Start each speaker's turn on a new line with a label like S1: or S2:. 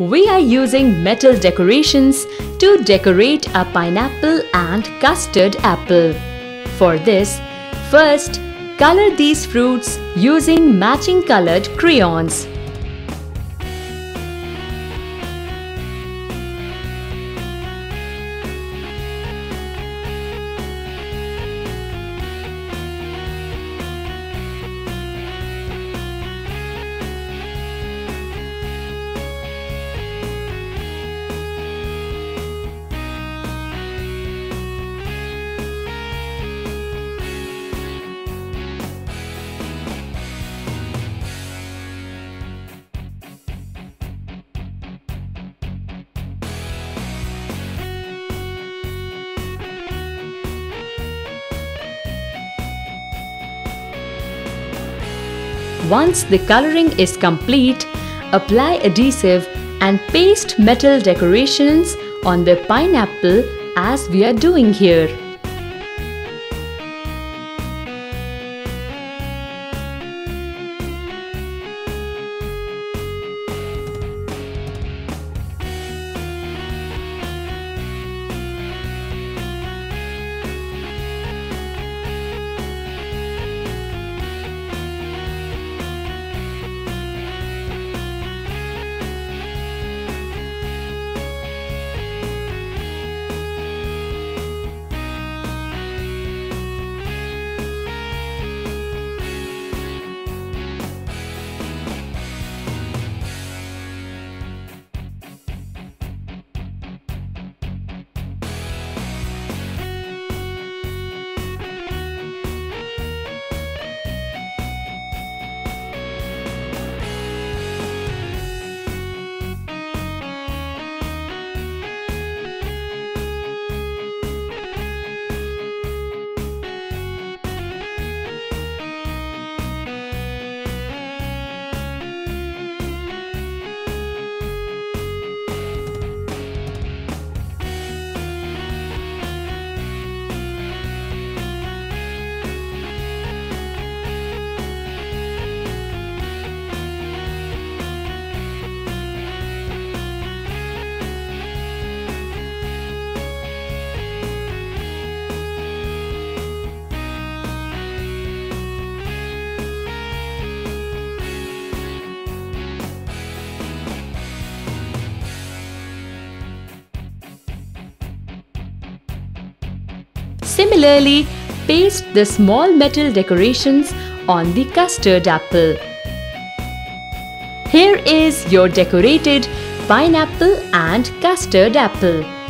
S1: we are using metal decorations to decorate a pineapple and custard apple. For this, first color these fruits using matching colored crayons. Once the coloring is complete, apply adhesive and paste metal decorations on the pineapple as we are doing here. Similarly, paste the small metal decorations on the custard apple. Here is your decorated pineapple and custard apple.